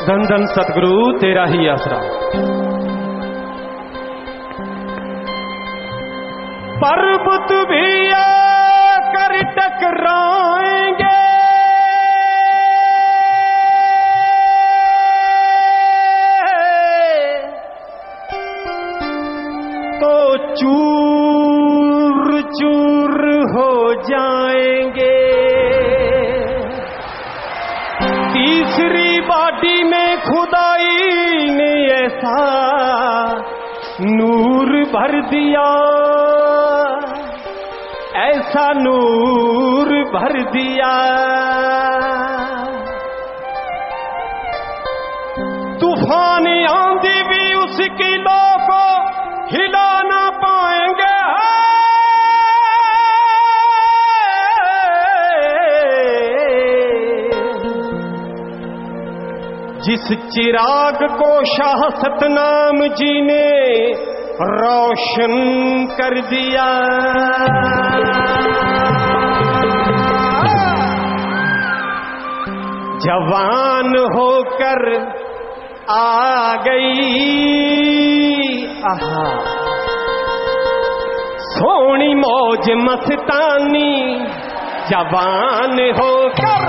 धन धन सतगुरु तेरा ही आसरा। पर्वत भी आकर टकराएंगे तो चूर चूर हो जाएंगे। तीसरी बाटी में खुदाई ने ऐसा नूर भर दिया, ऐसा नूर भर दिया। तूफान आंधी भी उसकी लौ को हिला ना पाएंगे। जिस चिराग को शाह सतनाम जी ने रोशन कर दिया, जवान होकर आ गई आहा सोनी मौज मस्तानी, जवान होकर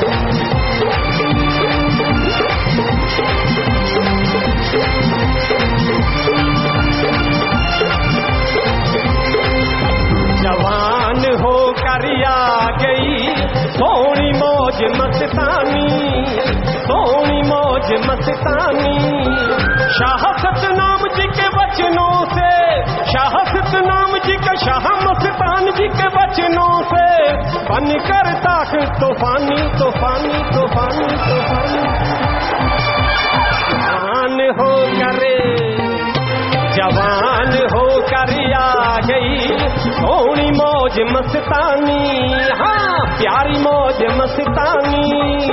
जवान होकर आ गई सोनी मौज मस्तानी, सोनी मौज मस्तानी। शाह सतनाम जी के वचनों से, शाह सतनाम जी का शाह मस्तान जी के वचनों से बनकर ताक तूफानी तूफानी तूफानी तूफानी। जवान होकर, जवान होकर आ गई सोनी मौज मस्तानी, हाँ प्यारी मौज मस्तानी।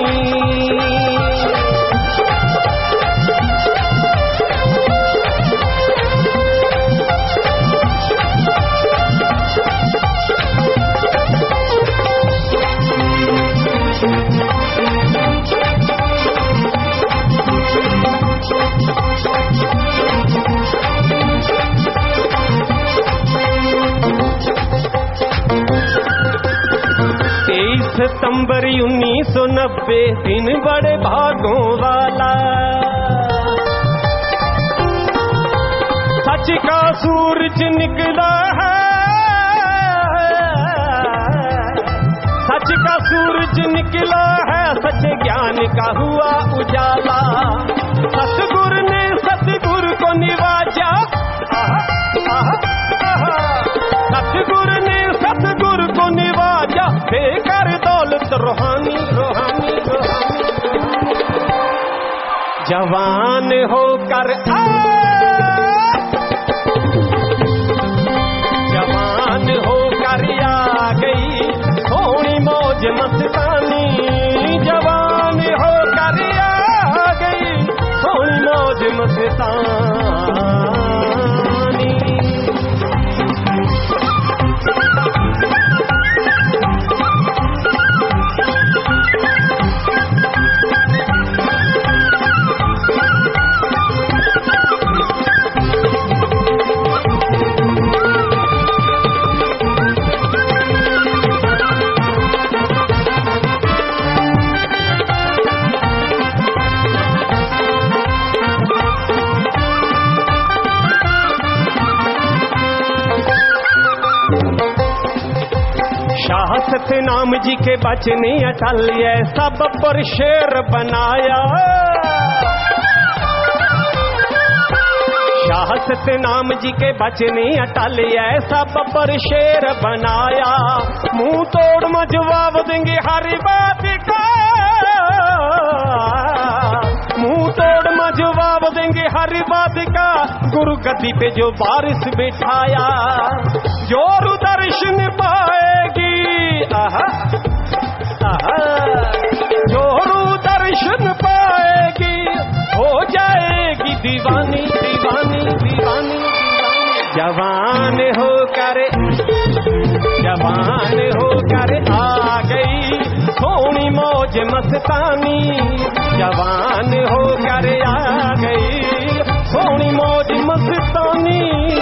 सितंबर 1990 दिन बड़े भागों वाला, सच का सूरज निकला है, सच का सूरज निकला है, सच ज्ञान का हुआ उजाला। सतगुरु ने सतगुरु को निवाजा, सतगुरु ने सतगुरु को निवाजा, देकर दौलत रूहानी रूहानी रूहानी। जवान होकर जवान होकर आ गई सोनी मौज मस्तानी, जवान होकर आ गई सोनी मौज मस्तानी। शाह सतनाम जी के बचने अटल सब पर शेर बनाया, शाह सतनाम जी के बचने अटल सब पर शेर बनाया। मुंह तोड़ में जवाब देंगे हर बात का, मुंह तोड़ में जवाब देंगे हर बात का। गुरु गद्दी पे जो बारिश बिठाया, जोरू दर्शन पाएगी, आहा आहा जोरू दर्शन पाएगी, हो जाएगी दीवानी दीवानी दीवानी। जवान होकर, जवान होकर आ गई सोनी मौज मौज मस्तानी, जवान होकर आ गई सोनी मौज मस्तानी।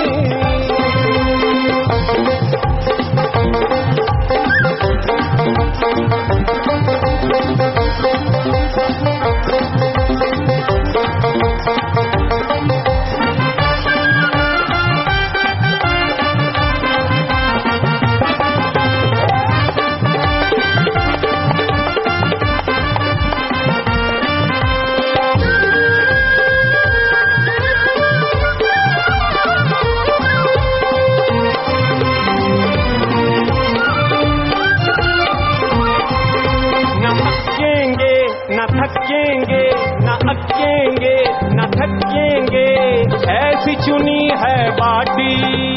थकेंगे न अकेंगे न थकेंगे, ऐसी चुनी है बाटी।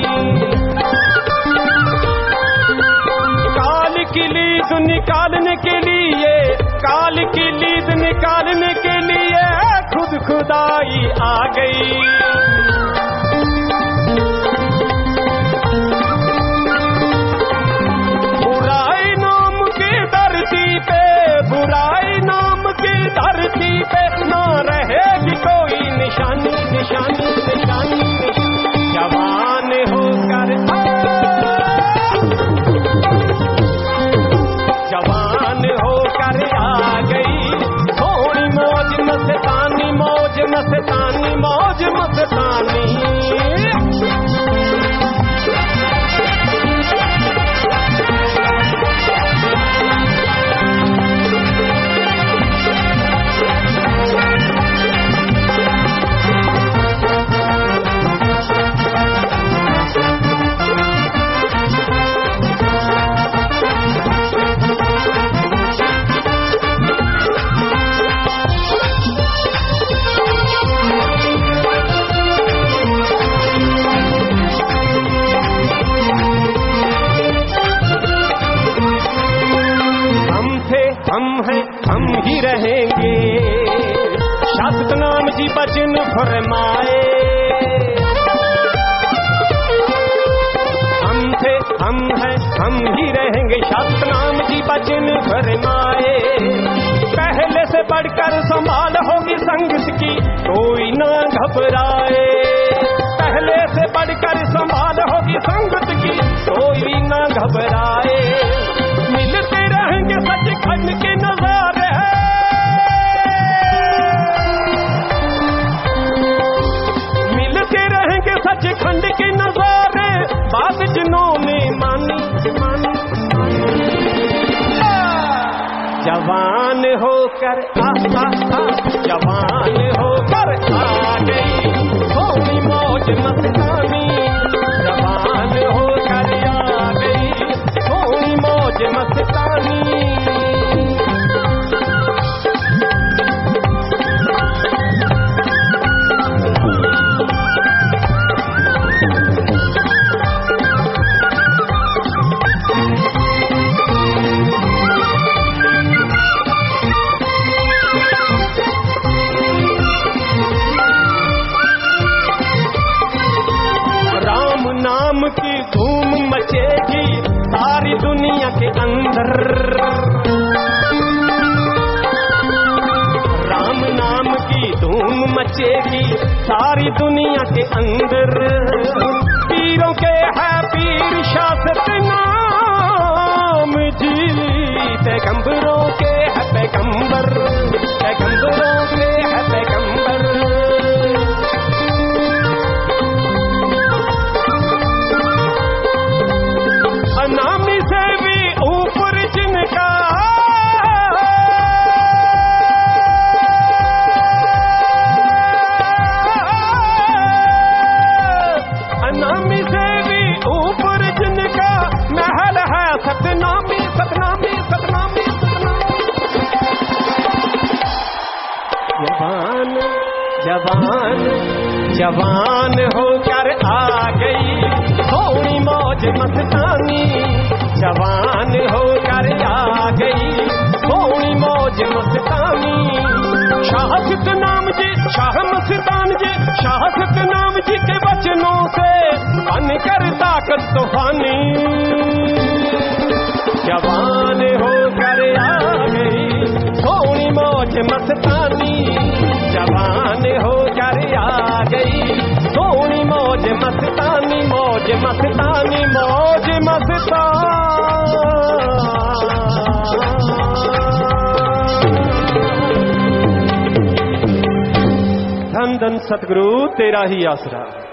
काल की लीद निकालने के लिए, काल की लीद निकालने के लिए खुद खुदाई आ गई। बुराई नाम की धरती पे, बुराई नाम की धरती पे ना रहेगी कोई निशानी, निशानी निशानी। जवान होकर जवान होकर आ गई थोड़ी मौज मस्तानी, मौज मस्तानी, मौज मस्तानी। हम ही रहेंगे, शासक नाम जी बचन फरमाए। हम थे हम हैं हम ही रहेंगे, शासक नाम जी बचन फरमाए। पहले से बढ़कर संभाल होगी संगत की, कोई ना घबराए। पहले से बढ़कर संभाल होगी संगत की, कोई ना घबराए। मिलते रहेंगे सचखंड के नजारे, मिलते रहेंगे सचखंड के नजारे। बात जिन्होंने मानी मानी, जवान होकर जवान होकर आ गई थोड़ी मौज मस्तानी। जवान होकर आ गई थोड़ी मौज मस्तानी। नाम की धूम मचेगी सारी दुनिया के अंदर, राम नाम की धूम मचेगी सारी दुनिया के अंदर। पीरों के है पीर शासक नाम जी, पैगंबरों के है पैगंबर, पैगंबरों के है पैगंबर। अनामी से भी ऊपर जिनका, अनामी से भी ऊपर जिनका महल है सतनामी, सतनामी, सतनामी, सतनामी। जवान जवान जवान होकर आ गई थोड़ी मौज मस्तानी। जवान होकर आ गई थोड़ी मौज मस्तानी। शासक नाम जी, शाह मस्तान जी, शासक नाम जी के वचनों से बनकर ताकत तूफानी। जवान होकर आ गई मस्तानी मौज धन धन सतगुरु तेरा ही आसरा।